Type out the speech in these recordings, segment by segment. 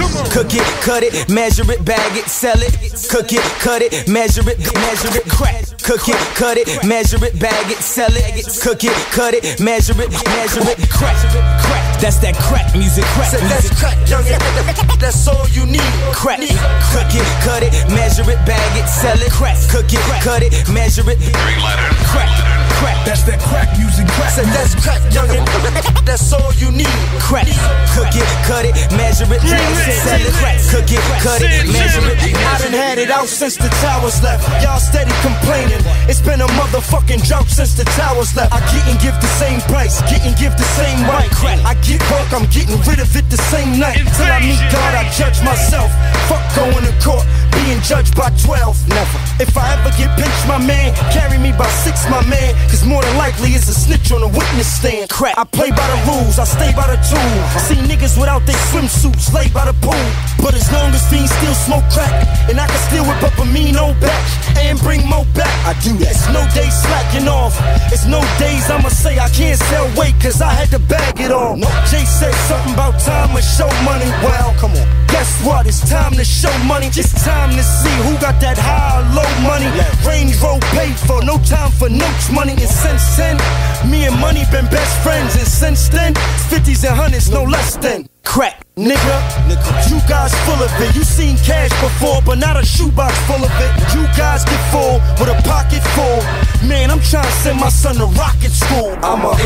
Cook it, cut it, measure it, bag it, sell it. Cook it, cut it, measure it, crack. Cook it, cut it, measure it, bag it, sell it. Cook it, cut it, measure it, crack. That's that crack music, crack music. That's crack, youngin', that's all you need. Crack. Cook it, cut it, measure it, bag it, sell it. Crack. Cook it, cut it, measure it, crack. That's that crack music, crack. That's crack, youngin', that's all you need. Crack. Cook it, cut it, measure it, sell it. Crack. Cook it, cut it, measure it. I done had it out since the towers left. Y'all steady complaining. It's been a motherfucking drought since the towers left. I get and give the same price, get and give the same right. I get work, I'm getting rid of it the same night. Till I meet God, I judge myself. Fuck going to court, being judged by 12. Never. If I ever get pinched, my man, carry me by 6, my man. Cause more than likely it's a snitch on a witness stand. Crack. I play by the rules, I stay by the tool. See niggas without their swimsuits, lay by the pool. But as long as fiends still smoke crack, and I can still whip up a mean old batch and bring more back, I do that. It's no days slacking off. It's no days I'ma say I can't sell weight cause I had to bag it all. No. Jay said something about time to show money. Well, come on. Guess what? It's time to show money. It's time to see who got that high or low money. Range Road paid for, no time for notes money. And since then, me and money been best friends. And since then, 50s and 100s, no less than. Crack. Nigga, you guys full of it. You seen cash before, but not a shoebox full of it. You guys get full with a pocket full. Man, I'm trying to send my son to rocket school. I'm a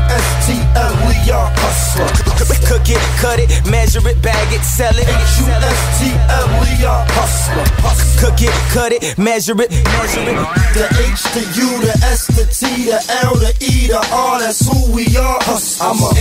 H-U-S-T-L-E-R hustler. Cook it, cut it, measure it, bag it, sell it. H-U-S-T-L-E-R hustler. Cook it, cut it, measure it, The H, the U, the S, the T, the L, the E, the R, that's who we are. I'm a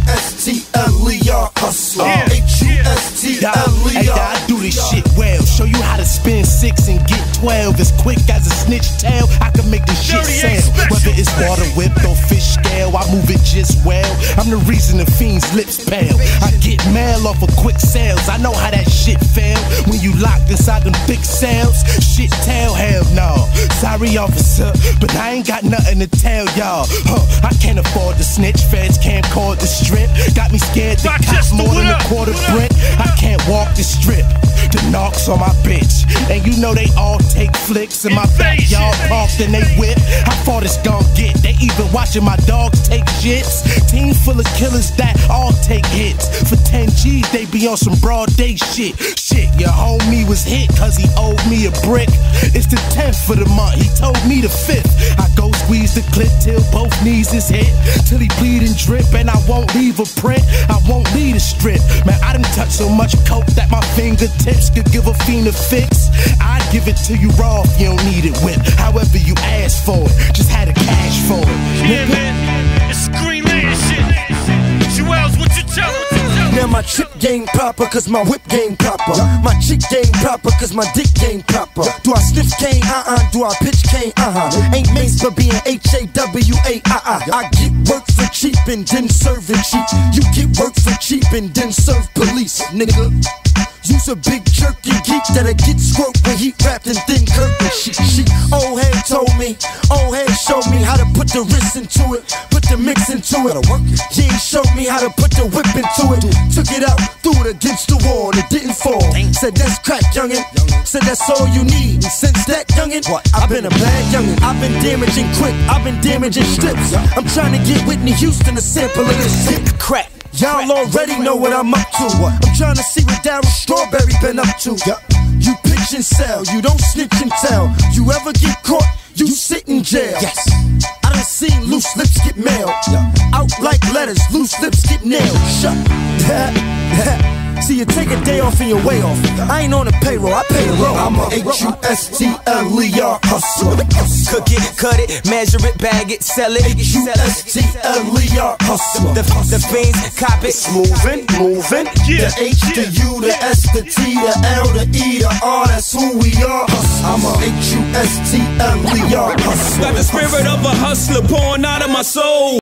H-U-S-T-L-E-R hustler. H-U-S-T-L-E-R. Hey, I do this shit well. Show you how to spin 6 and get 12. As quick as a snitch tail, I can make this shit sell. Whether it's water whipped or fish scale, I move it just well. I'm the reason the fiend's lips pale. I get mail off of quick sales. I know how that shit fell when you locked inside them thick cells. Shit tell, hell no. Sorry, officer, but I ain't got nothing to tell y'all. I can't afford the snitch. Feds can't call the strip. Got me scared to cop more than a quarter brick. I can't walk the strip. The knocks on my bitch, and you know they all take flicks in my backyard parked and they whip. How far this gon' get? They even watching my dogs take shits. Team full of killers that all take hits. For 10 G's they be on some broad day shit. Shit, your homie was hit cause he owed me a brick. It's the 10th for the month, he told me the 5th. I go squeeze the clip till both knees is hit, till he bleed and drip, and I won't leave a print. I won't leave a strip. Man, I done touched so much coke that my fingertips could give a fiend a fix. I'd give it to you raw if you don't need it whipped. However you ask for it, just had a cash for it. Yeah, man, it's Green Lantern shit. Jewels, what you tell them? Now my chip game proper, cause my whip game proper. My chick game proper, cause my dick game proper. Do I sniff cane? Do I pitch cane? Ain't Mace for being H-A-W-A, I get work for cheap and then serve it cheap. You get work for cheap and then serve police, nigga. You's a big jerky geek that'll get squirt when he wrapped in thin curtain sheet. Old head told me, old head showed me how to put the wrist into it, put the mix into it. He showed me how to put the whip into it. Took it out, threw it against the wall, and it didn't fall. Said that's crack, youngin'. Said that's all you need. And since that, youngin', I've been a bad youngin'. I've been damaging quick, I've been damaging strips. I'm trying to get Whitney Houston a sample of this shit. crack. Y'all already know what I'm up to. I'm trying to see what Darryl Strawberry been up to. You pitch and sell, you don't snitch and tell. You ever get caught, you sit in jail. Yes. I done seen loose lips get mailed. Out like letters, loose lips get nailed. Shut See, you take a day off and you're way off. I ain't on the payroll, I pay the roll. I'm a H-U-S-T-L-E-R hustler. Cook it, cut it, measure it, bag it, sell it. H-U-S-T-L-E-R hustler. The fiends cop it. Moving. The H, the U, the S, the T, the L, the E, the R, that's who we are. I'm a H-U-S-T-L-E-R hustler. Got the spirit of a hustler pouring out of my soul.